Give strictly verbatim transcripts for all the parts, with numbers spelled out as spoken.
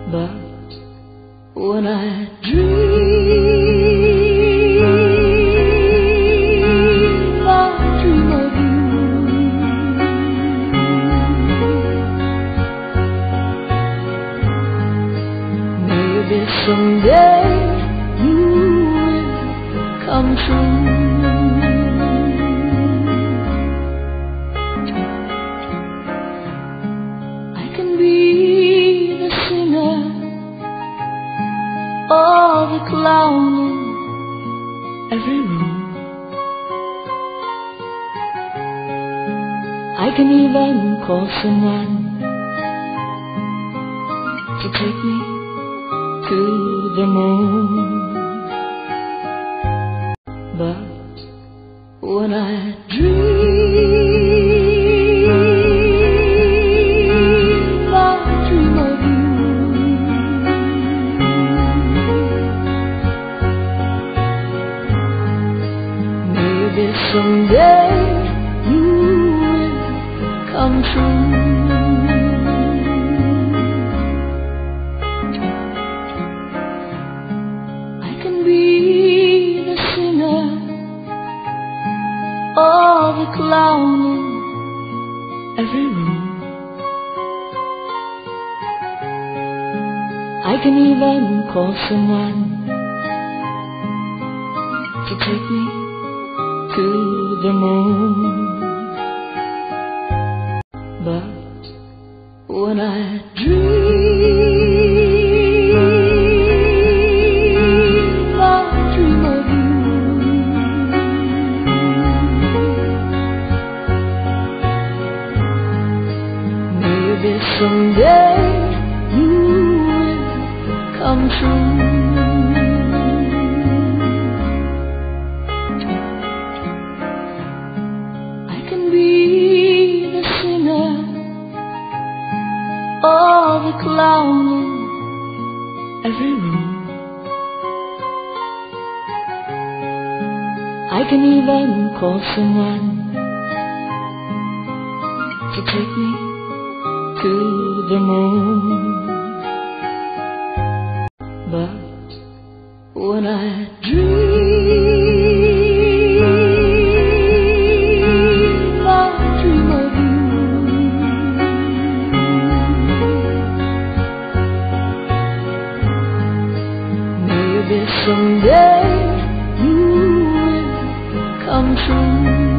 But when I dream, I dream of you. Maybe someday you will come true. I can be the singer or the clown in every room. I can even call someone to take me to the moon. But when I dream, I dream of you. Maybe someday you will come true. I can be the singer or the clown in every room. I can even call someone to take me to the moon. But when I dream, I dream of you. Maybe someday you will come true. I can be the singer or the clown in every room. I can even call someone to take me to the moon. But when I dream, I dream of you. Maybe someday you will come true.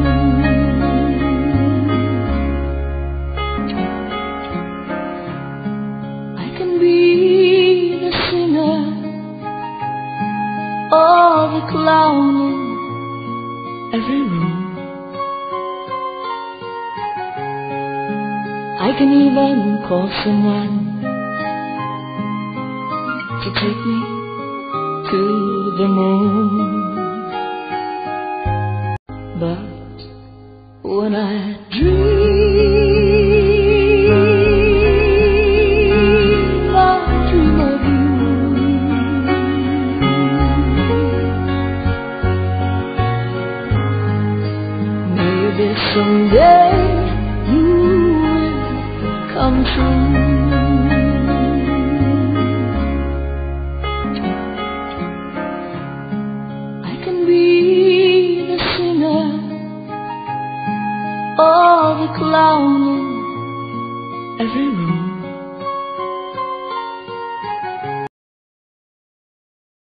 I can be the singer or the clown in every room. I can even call someone to take me to the moon. But when I dream,